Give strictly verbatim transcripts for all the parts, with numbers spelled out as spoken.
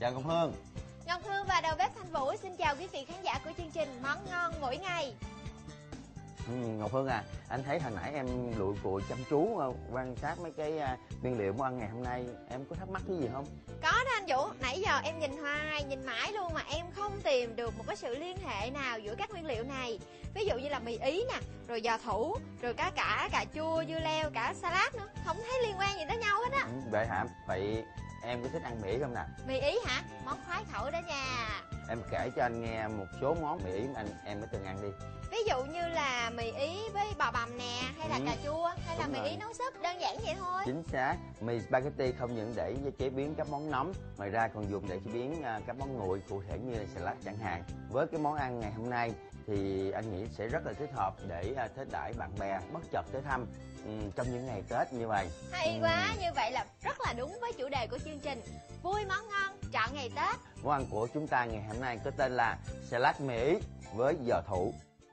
Chào Ngọc Hương. Ngọc Hương và đầu bếp Thanh Vũ xin chào quý vị khán giả của chương trình Món Ngon Mỗi Ngày. Ừ, Ngọc Hương à, anh thấy hồi nãy em lụi cụi chăm chú quan sát mấy cái nguyên liệu món ăn ngày hôm nay, em có thắc mắc cái gì không? Có đó anh Vũ, nãy giờ em nhìn hoài, nhìn mãi luôn mà em không tìm được một cái sự liên hệ nào giữa các nguyên liệu này. Ví dụ như là mì Ý nè, rồi giò thủ, rồi cả cả cà chua, dưa leo, cả salad nữa, không thấy liên quan gì tới nhau hết á. Ừ, vậy hả? Vậy em có thích ăn mì Ý không nè? Mì Ý hả? Món khoái khẩu đó nha. Em kể cho anh nghe một số món mì Ý mà anh em đã từng ăn đi. Ví dụ như là mì Ý với bò bằm nè, hay là ừ. cà chua, hay là Đúng mì rồi. Ý nấu súp, đơn giản vậy thôi. Chính xác, mì spaghetti không những để chế biến các món nóng, ngoài ra còn dùng để chế biến các món nguội, cụ thể như là salad chẳng hạn. Với cái món ăn ngày hôm nay thì anh nghĩ sẽ rất là thích hợp để thế đãi bạn bè bất chợt tới thăm ừ, trong những ngày Tết như vậy. Hay ừ. quá, như vậy là rất là đúng với chủ đề của chương trình Vui món ngon, chọn ngày Tết. Món ăn của chúng ta ngày hôm nay có tên là salad mì Ý với giò thủ.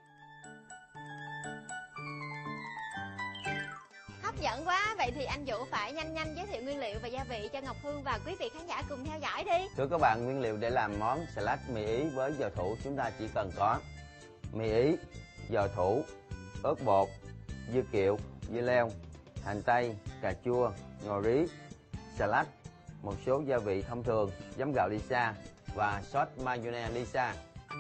Hấp dẫn quá, vậy thì anh Vũ phải nhanh nhanh giới thiệu nguyên liệu và gia vị cho Ngọc Hương và quý vị khán giả cùng theo dõi đi. Thưa các bạn, nguyên liệu để làm món salad mì Ý với giò thủ chúng ta chỉ cần có mì Ý, giò thủ, ớt bột, dưa kiệu, dưa leo, hành tây, cà chua, ngò rí, salad, một số gia vị thông thường, giấm gạo Lisa và sốt mayonnaise Lisa.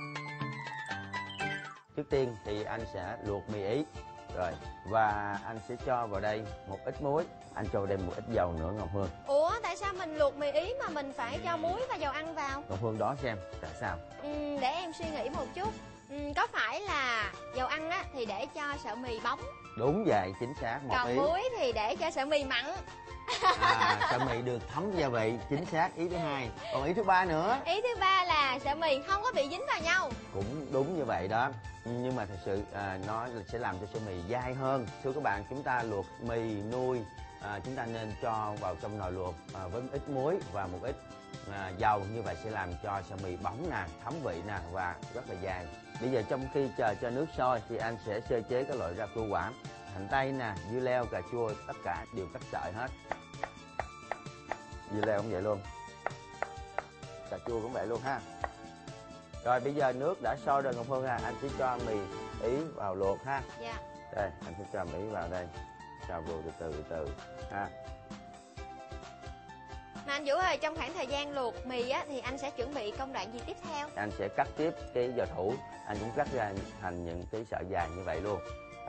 Trước tiên thì anh sẽ luộc mì Ý rồi và anh sẽ cho vào đây một ít muối, anh cho vào đây một ít dầu nữa Ngọc Hương. Ủa tại sao mình luộc mì Ý mà mình phải cho muối và dầu ăn vào? Ngọc Hương đoán xem tại sao? Ừ, để em suy nghĩ một chút. Ừ, có phải là dầu ăn á thì để cho sợi mì bóng, Đúng vậy, chính xác, một còn ý. muối thì để cho sợi mì mặn. À, sợi mì được thấm gia vị, chính xác, ý thứ hai. Còn ý thứ ba nữa, Ý thứ ba là sợi mì không có bị dính vào nhau. cũng đúng như vậy đó, nhưng mà thật sự à, nó sẽ làm cho sợi mì dai hơn. Thưa các bạn, chúng ta luộc mì nuôi, à, chúng ta nên cho vào trong nồi luộc à, với ít muối và một ít à, dầu, như vậy sẽ làm cho sợi mì bóng nè, thấm vị nè và rất là dai. Bây giờ trong khi chờ cho nước sôi thì anh sẽ sơ chế các loại rau củ quả, hành tây nè, dưa leo, cà chua, tất cả đều cắt sợi hết. Dưa leo cũng vậy luôn, cà chua cũng vậy luôn ha. Rồi bây giờ nước đã sôi rồi Ngọc Hương ha, anh sẽ cho mì Ý vào luộc ha. Dạ. Đây, anh sẽ cho mì Ý vào đây, cho vừa từ từ từ từ ha. Mà anh Vũ ơi, trong khoảng thời gian luộc mì á thì anh sẽ chuẩn bị công đoạn gì tiếp theo? Anh sẽ cắt tiếp cái giò thủ, anh cũng cắt ra thành những cái sợi dài như vậy luôn.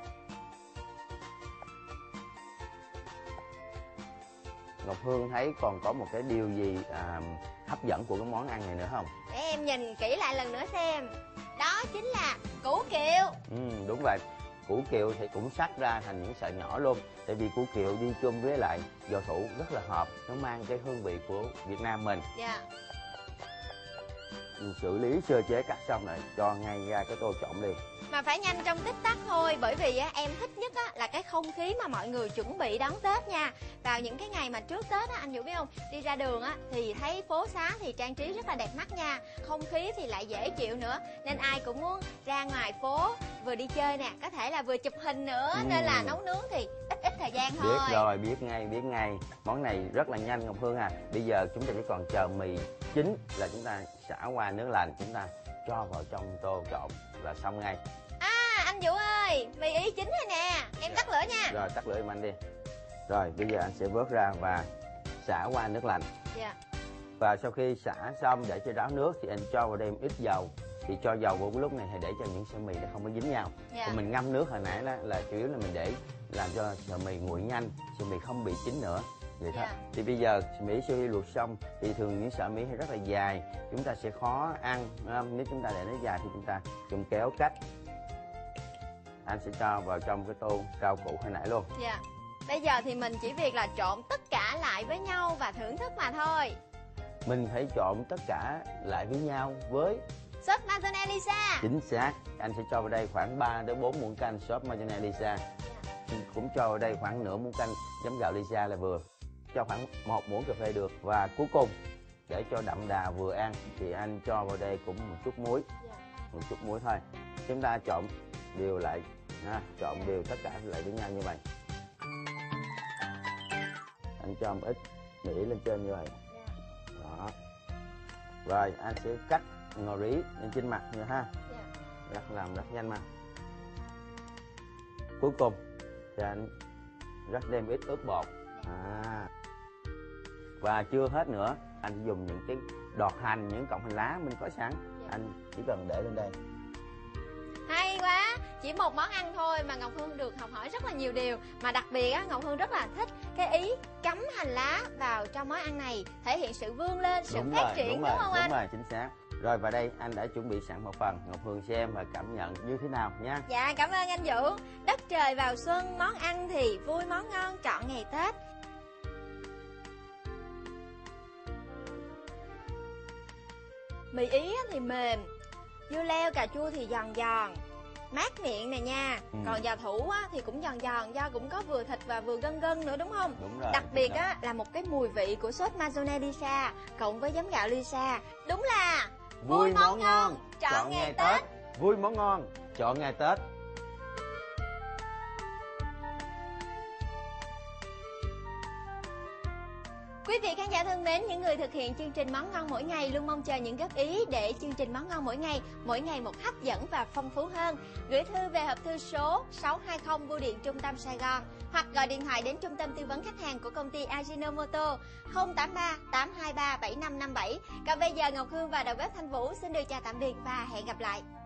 Ngọc Hương thấy còn có một cái điều gì à, hấp dẫn của cái món ăn này nữa không? Để em nhìn kỹ lại lần nữa xem. Đó chính là củ kiệu. Ừ, đúng vậy. Củ kiệu thì cũng cắt ra thành những sợi nhỏ luôn. Tại vì củ kiệu đi chung với lại giò thủ rất là hợp, nó mang cái hương vị của Việt Nam mình. Dạ. Xử lý sơ chế cắt xong rồi cho ngay ra cái tô trộn liền. Mà phải nhanh trong tích tắc thôi, bởi vì á, em thích nhất á, là cái không khí mà mọi người chuẩn bị đón Tết nha. Vào những cái ngày mà trước Tết á, anh Vũ biết không, đi ra đường á, thì thấy phố xá thì trang trí rất là đẹp mắt nha. Không khí thì lại dễ chịu nữa, nên ai cũng muốn ra ngoài phố vừa đi chơi nè, có thể là vừa chụp hình nữa. ừ. Nên là nấu nướng thì ít ít thời gian thôi. Biết rồi, biết ngay, biết ngay. Món này rất là nhanh Ngọc Hương à. Bây giờ chúng ta chỉ còn chờ mì chín là chúng ta xả qua nước lạnh, chúng ta cho vào trong tô trộn là xong ngay. À anh Vũ ơi, mì Ý chín rồi nè, em tắt lửa nha. Rồi tắt lửa em anh đi. Rồi bây giờ anh sẽ vớt ra và xả qua nước lạnh. Dạ. Và sau khi xả xong để cho ráo nước thì anh cho vào đây một ít dầu. Thì cho dầu vào cái lúc này thì để cho những sợi mì nó không có dính nhau. Dạ. Còn mình ngâm nước hồi nãy đó là chủ yếu là mình để làm cho sợi mì nguội nhanh, sợi mì không bị chín nữa. Vậy thôi. Dạ. Thì bây giờ mì sau khi luộc xong thì thường những sợi mì rất là dài, chúng ta sẽ khó ăn. Nếu chúng ta để nó dài thì chúng ta dùng kéo cắt. Anh sẽ cho vào trong cái tô rau củ hồi nãy luôn. Dạ. Bây giờ thì mình chỉ việc là trộn tất cả lại với nhau và thưởng thức mà thôi. Mình phải trộn tất cả lại với nhau với sốt mayonnaise Lisa. Chính xác. Anh sẽ cho vào đây khoảng ba đến bốn muỗng canh sốt mayonnaise Lisa. Cũng cho vào đây khoảng nửa muỗng canh giấm gạo Lisa là vừa. Cho khoảng một muỗng cà phê được. Và cuối cùng để cho đậm đà vừa ăn thì anh cho vào đây cũng một chút muối. Một chút muối thôi. Chúng ta trộn đều lại, ha, trộn đều tất cả lại với nhau như vậy. Anh cho một ít mỹ lên trên như vậy. Đó. Rồi anh sẽ cắt ngò rí lên trên mặt nha ha. Dạ. Rất làm rất nhanh mà. Cuối cùng thì anh rắc thêm ít ướp bột. À. Và chưa hết nữa, anh dùng những cái đọt hành, những cọng hành lá mình có sẵn. Dạ. Anh chỉ cần để lên đây. Hay quá, chỉ một món ăn thôi mà Ngọc Hương được học hỏi rất là nhiều điều. Mà đặc biệt á, Ngọc Hương rất là thích cái ý cắm hành lá vào trong món ăn này, thể hiện sự vươn lên, sự Đúng phát rồi, triển, đúng đúng, rồi, không đúng anh? rồi, chính xác. Rồi và đây anh đã chuẩn bị sẵn một phần, Ngọc Hương xem và cảm nhận như thế nào nha. Dạ, cảm ơn anh Vũ. Đất trời vào xuân, món ăn thì vui món ngon trọn ngày Tết. Mì Ý thì mềm, dưa leo cà chua thì giòn giòn, mát miệng nè nha. Ừ. Còn giò thủ á, thì cũng giòn giòn do cũng có vừa thịt và vừa gân gân nữa đúng không? Đúng rồi. Đặc biệt á, là một cái mùi vị của sốt mayonnaise Lisa cộng với giấm gạo Lisa. Đúng là Vui món ngon, trọn ngày Tết. Vui món ngon, chọn ngày Tết. Quý vị khán giả thân mến, những người thực hiện chương trình Món Ngon Mỗi Ngày luôn mong chờ những góp ý để chương trình Món Ngon Mỗi Ngày, mỗi ngày một hấp dẫn và phong phú hơn. Gửi thư về hộp thư số sáu hai không Bưu điện Trung tâm Sài Gòn hoặc gọi điện thoại đến trung tâm tư vấn khách hàng của công ty Ajinomoto không tám ba tám hai ba bảy năm năm bảy. Còn bây giờ Ngọc Hương và đầu bếp Thanh Vũ xin được chào tạm biệt và hẹn gặp lại.